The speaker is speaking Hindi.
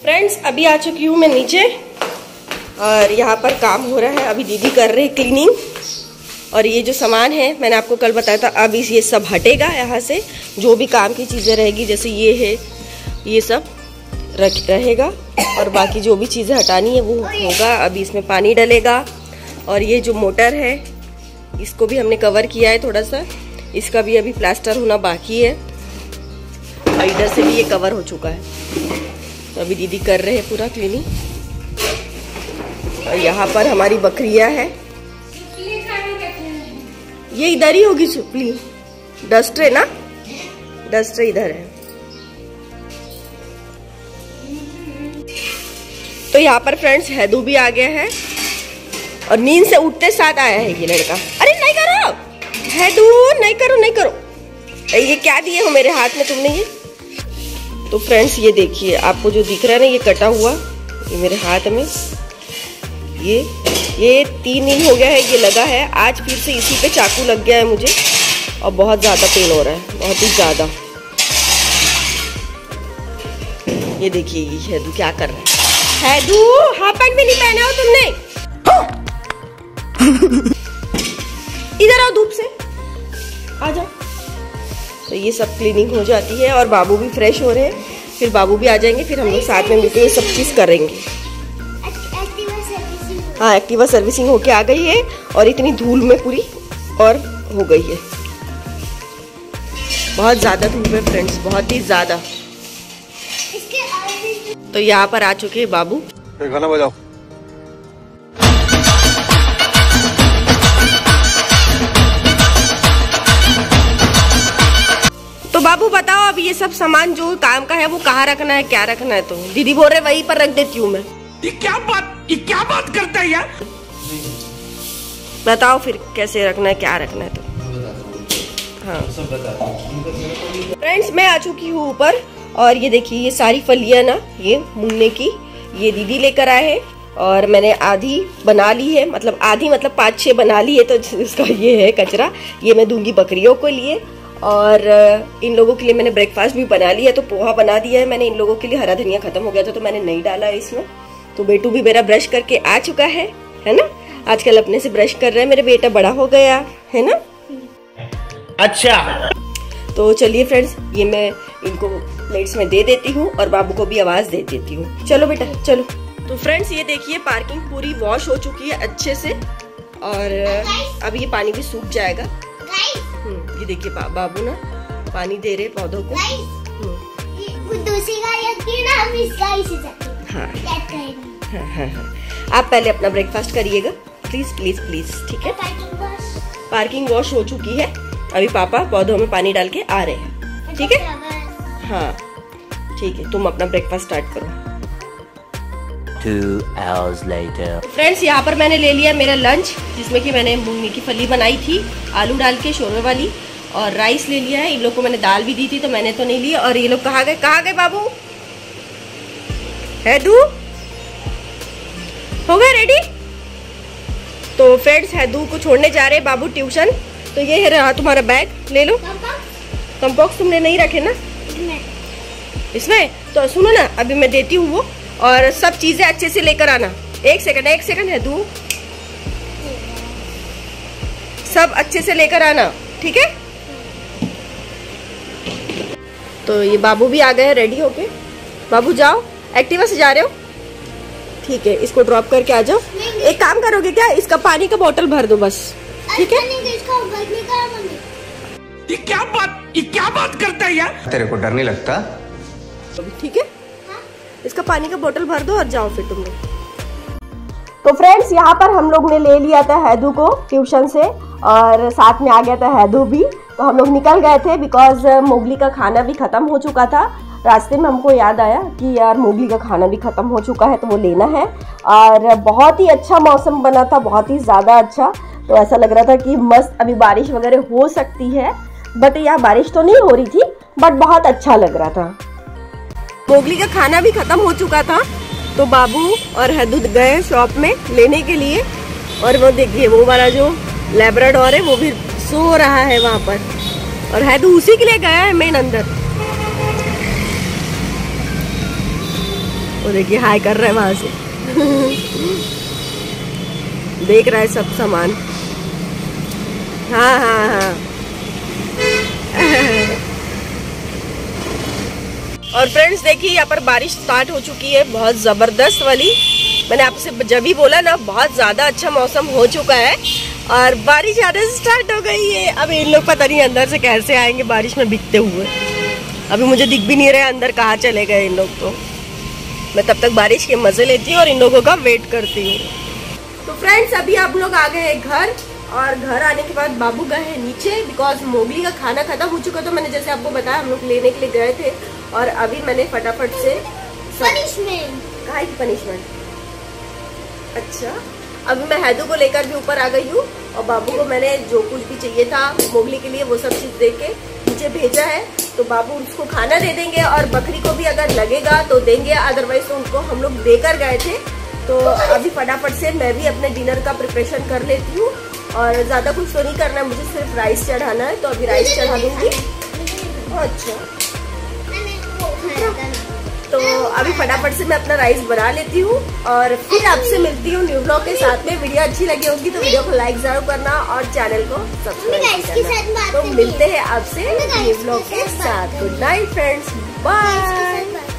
फ्रेंड्स अभी आ चुकी हूँ मैं नीचे और यहाँ पर काम हो रहा है। अभी दीदी कर रहे हैं क्लीनिंग और ये जो सामान है मैंने आपको कल बताया था, अब ये सब हटेगा यहाँ से। जो भी काम की चीज़ें रहेगी जैसे ये है, ये सब रहेगा और बाकी जो भी चीज़ें हटानी है वो होगा। अभी इसमें पानी डलेगा और ये जो मोटर है इसको भी हमने कवर किया है थोड़ा सा, इसका भी अभी प्लास्टर होना बाकी है और इधर से भी ये कवर हो चुका है। तो अभी दीदी कर रहे हैं पूरा क्लीनिंग। और यहाँ पर हमारी बकरियां है, ये इधर ही होगी सुपली। डस्ट है ना, डस्ट इधर है। तो यहाँ पर फ्रेंड्स हैदू भी आ गया है और नींद से उठते साथ आया है ये लड़का। अरे नहीं करो हैदू, नहीं करो नहीं करो। ये क्या दिए हो मेरे हाथ में तुमने ये? तो फ्रेंड्स ये देखिए, आपको जो दिख रहा है ना ये कटा हुआ, ये मेरे हाथ में ये 3 दिन हो गया है ये लगा है। आज फिर से इसी पे चाकू लग गया है मुझे और बहुत ज़्यादा पेन हो रहा है, बहुत ही ज़्यादा। ये देखिए ये हैदू क्या कर रहा है। हैदू हाफ पैंट भी नहीं पहना हो तुमने। इधर आओ, धूप से आ जाओ। तो ये सब क्लीनिंग हो जाती है और बाबू भी फ्रेश हो रहे हैं, फिर बाबू भी आ जाएंगे, फिर हम लोग साथ में मिलकर ये सब चीज़ करेंगे। हाँ एक्टिवा सर्विसिंग होके आ गई है और इतनी धूल में पूरी और हो गई है। बहुत ज़्यादा धूल है फ्रेंड्स, बहुत ही ज़्यादा। तो यहाँ पर आ चुके हैं बाबू। गाना बजाओ। तो बाबू बताओ अब ये सब सामान जो काम का है वो कहाँ रखना है, क्या रखना है? तो दीदी बोल रहे वहीं पर रख देती हूँ मैं। ये क्या बात करता है यार? बताओ फिर कैसे रखना है, क्या रखना है? तो हाँ फ्रेंड्स मैं आ चुकी हूँ ऊपर और ये देखिए ये सारी फलियां ना ये मुन्ने की, ये दीदी लेकर आए हैं और मैंने आधी बना ली है, मतलब आधी मतलब 5-6 बना ली है। तो इसका ये है कचरा, ये मैं दूंगी बकरियों को लिए और इन लोगों के लिए मैंने ब्रेकफास्ट भी बना लिया। तो पोहा बना दिया है मैंने इन लोगों के लिए। हरा धनिया खत्म हो गया था तो मैंने नहीं डाला है इसमें। तो बेटू भी मेरा ब्रश करके आ चुका है ना। आजकल अपने से ब्रश कर रहा है, मेरे बेटा बड़ा हो गया है ना। अच्छा तो चलिए फ्रेंड्स ये मैं इनको प्लेट्स में दे देती हूँ और बाबू को भी आवाज दे देती हूँ। चलो बेटा चलो। तो फ्रेंड्स ये देखिए पार्किंग पूरी वॉश हो चुकी है अच्छे से और अब ये पानी भी सूख जाएगा। ये देखिए बाबू ना पानी दे रहे पौधों को। हाँ। आप पहले अपना ब्रेकफास्ट करिएगा प्लीज प्लीज प्लीज, ठीक है? पार्किंग वॉश हो चुकी है, अभी पापा पौधों में पानी डाल के आ रहे हैं, ठीक है? हाँ ठीक है, तुम अपना ब्रेकफास्ट स्टार्ट करो। 2 hours later. फ्रेंड्स यहाँ पर मैंने ले लिया मेरा लंच, जिसमें कि मैंने मूंगनी की फली बनाई थी आलू डाल के शोरमे वाली, और राइस ले लिया है। इन लोग को मैंने दाल भी दी थी तो मैंने तो नहीं लिया। और ये लोग कहाँ गए बाबू? हैदू हो गए रेडी? तो फ्रेंड्स हैदू को छोड़ने जा रहे हैं बाबू ट्यूशन। तो ये है रहा तुम्हारा बैग, ले लो। कंपॉक्स तुमने नहीं रखे ना इसमें? तो सुनो ना अभी मैं देती हूँ वो, और सब चीजें अच्छे से लेकर आना। एक सेकंड है दू, सब अच्छे से लेकर आना, ठीक है? तो ये बाबू भी आ गए हैं रेडी होके। बाबू जाओ, एक्टिवा से जा रहे हो? ठीक है, इसको ड्रॉप करके आ जाओ। एक काम करोगे क्या, इसका पानी का बोतल भर दो बस, ठीक है? ये क्या बात करता है यार? तेरे को डर नहीं लगता? ठीक है, इसका पानी का बोतल भर दो और जाओ फिर तुम लोग। तो फ्रेंड्स यहाँ पर हम लोग ने ले लिया था हैदू को ट्यूशन से और साथ में आ गया था हैदू भी। तो हम लोग निकल गए थे बिकॉज मोगली का खाना भी ख़त्म हो चुका था। रास्ते में हमको याद आया कि यार मोगली का खाना भी ख़त्म हो चुका है तो वो लेना है। और बहुत ही अच्छा मौसम बना था, बहुत ही ज़्यादा अच्छा। तो ऐसा लग रहा था कि मस्त अभी बारिश वगैरह हो सकती है, बट यहाँ बारिश तो नहीं हो रही थी, बट बहुत अच्छा लग रहा था। मोगली का खाना भी ख़त्म हो चुका था तो बाबू और हैदू गए शॉप में लेने के लिए। और वो देखिए वो वाला जो लैब्राडोर है वो भी सो रहा है वहाँ पर, और हैदू उसी के लिए गया है मेन अंदर। वो देखिए हाय कर रहा है वहां से। देख रहा है सब सामान। हाँ हाँ हाँ। और फ्रेंड्स देखिए यहाँ पर बारिश स्टार्ट हो चुकी है, बहुत जबरदस्त वाली। मैंने आपसे जब भी बोला ना, बहुत ज्यादा अच्छा मौसम हो चुका है और बारिश आने से स्टार्ट हो गई है। अब इन लोग पता नहीं अंदर से कैसे आएंगे बारिश में भीगते हुए। अभी मुझे दिख भी नहीं रहे अंदर कहाँ चले गए इन लोग। तो मैं तब तक बारिश के मजे लेती हूँ और इन लोगों का वेट करती हूँ। तो फ्रेंड्स अभी आप लोग आ गए घर और घर आने के बाद बाबू गए हैं नीचे, बिकॉज मोगली का खाना खत्म हो चुका। तो मैंने जैसे आपको बताया हम लोग लेने के लिए गए थे और अभी मैंने फटाफट से पनिशमेंट। कहाँ की पनिशमेंट? अच्छा, अभी मैं हैदू को लेकर भी ऊपर आ गई हूँ और बाबू को मैंने जो कुछ भी चाहिए था मोगली के लिए वो सब चीज दे के नीचे भेजा है। तो बाबू उसको खाना दे देंगे और बकरी को भी अगर लगेगा तो देंगे, अदरवाइज तो उनको हम लोग देकर गए थे। तो अभी फटाफट से मैं भी अपने डिनर का प्रिपरेशन कर लेती हूँ और ज्यादा कुछ तो नहीं करना है, मुझे सिर्फ राइस चढ़ाना है। तो अभी राइस चढ़ा दूंगी। अच्छा, तो अभी फटाफट से मैं अपना राइस बना लेती हूँ और फिर आपसे मिलती हूँ न्यू ब्लॉग के साथ में। वीडियो अच्छी लगी होगी तो वीडियो को लाइक जरूर करना और चैनल को सब्सक्राइब करना। तो मिलते हैं आपसे न्यू ब्लॉग के साथ। Good night friends, bye.